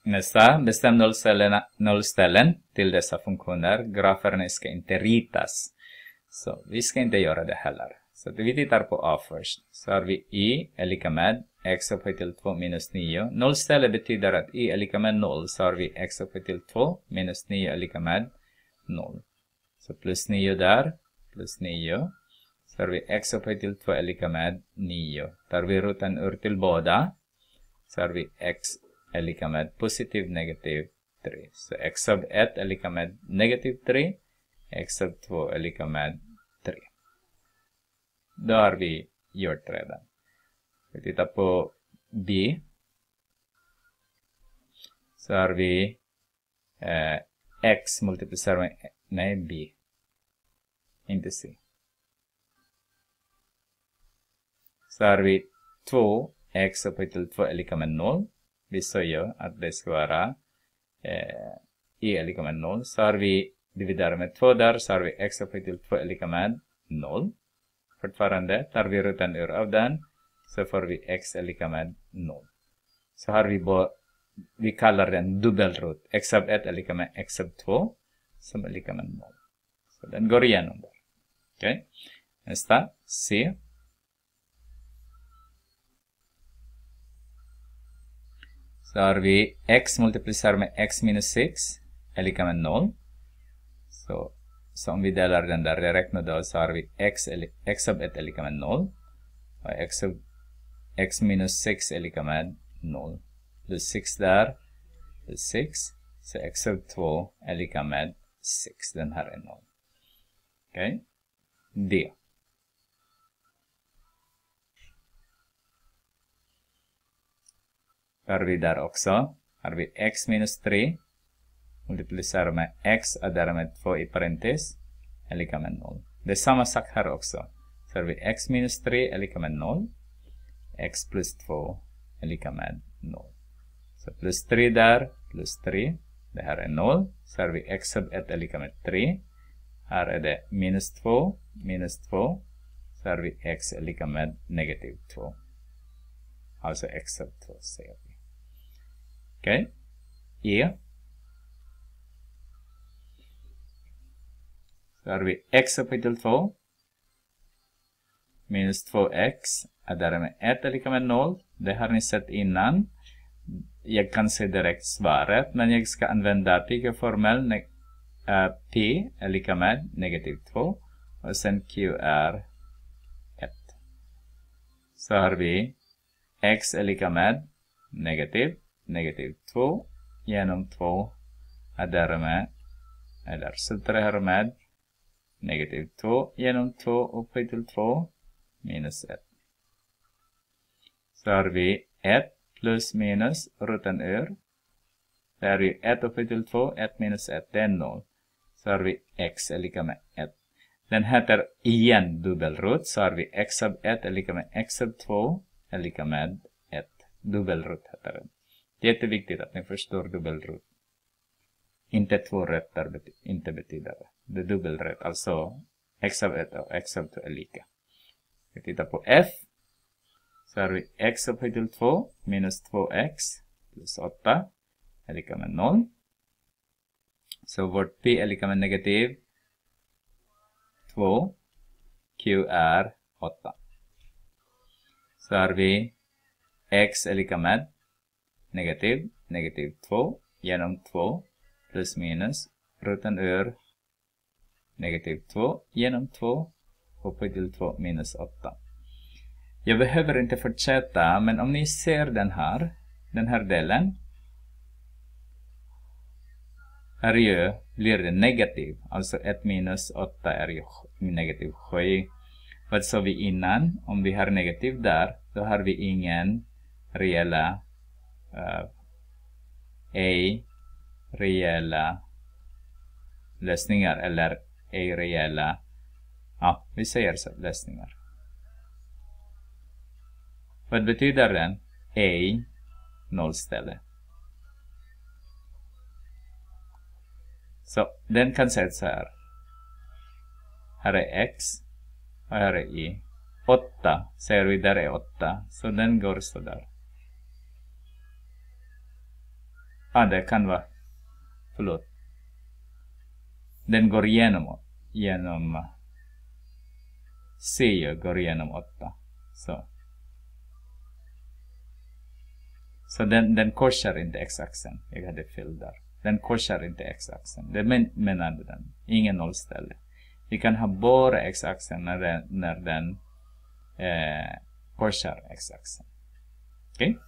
Nästa, bestäm nollställen till dessa funktioner. Graferna ska inte ritas. Så vi ska inte göra det heller. Så vi tittar på A först. Så har vi I är lika med x upphöjt till 2 minus 9. Nollställe betyder att I är lika med 0. Så har vi x upphöjt till 2 minus 9 är lika med 0. Så plus 9 där. Plus 9. Så har vi x upphöjt till 2 är lika med 9. Tar vi roten ur till båda. Så har vi x är lika med positiv negativ 3. Så x sub 1 är lika med negativ 3. X sub 2 är lika med 3. Då har vi gjort redan. Vi tittar på B. Så har vi x multiplicerar med, nej, B. Inte C. Så har vi 2 x upphöjt till 2 är lika med 0. Vi säger att det ska vara I är lika med 0. Så har vi dividerar med 2 där. Så har vi x upphöjt till 2 är lika med 0. Fortfarande tar vi roten ur av den. Så får vi x är lika med 0. Så har vi kallar den dubbelrot. X sub 1 är lika med x sub 2. Som är lika med 0. Så den går igenom där. Okej. Nästa. C. Så har vi x multiplicerar med x minus 6 är lika med 0. Så om vi delar den där direkt då så har vi x sub 1 är lika med 0. Och x minus 6 är lika med 0. Plus 6 där. Plus 6. Så x sub 2 är lika med 6. Den här är 0. Okej. D. Har vi där också. Har vi x minus 3. Multiplicerar med x och därmed 2 i parentes är lika med 0. Det är samma sak här också. Så har vi x minus 3 är lika med 0. X plus 2 är lika med 0. Så plus 3 där. Plus 3. Det här är 0. Så har vi x sub 1 är lika med 3. Här är det minus 2. Minus 2. Så har vi x är lika med negativ 2. Alltså x sub 2 säger vi. Okej. E. Så har vi x upphöjt till 2. Minus 2x. Och därmed 1 är lika med 0. Det har ni sett innan. Jag kan se direkt svaret. Men jag ska använda pika-formel. P är lika med negativ 2. Och sen Q är 1. Så har vi x är lika med negativ 2 genom 2. Och därmed, eller så det här med negativ 2 genom 2 upphöjt till 2 minus 1. Så har vi 1 plus minus roten ur. Det är ju 1 upphöjt till 2, 1 minus 1, det är 0. Så har vi x är lika med 1. Den heter igen dubbelrot. Så har vi x sub 1 är lika med x sub 2 är lika med 1. Dubbelrot heter den. Det är jätteviktigt att ni förstår dubbelrot. Inte två rätter inte betyder det. Det är dubbelrätt. Alltså x sub 1 och x sub 2 är lika. Vi tittar på f. Så har vi x upphöjt till 2 minus 2x plus 8 är lika med 0. Så vårt p är lika med negativ 2. Q är 8. Så har vi x är lika med negativ 2 genom 2 plus minus roten ur negativ 2 genom 2 upphöjt till 2 minus 8. Jag behöver inte fortsätta, men om ni ser den här delen är ju, blir det negativ. Alltså 1 minus 8 är ju negativ 7. Vad sa vi innan? Om vi har negativ där, då har vi ingen reella reella lösningar eller reella, vi säger så, lösningar. Vad betyder den? Nollställe. Så den kan se ut så här. Här är x och här är y. 8 säger vi, där är 8. Så den går så där. Det kan vara, förlåt. Den går genom C går igenom 8. Så den korsar inte x-axeln. Jag hade fel där. Den korsar inte x-axeln. Det menar den. Ingen nollställe. Vi kan ha bara x-axeln när den korsar x-axeln. Okej?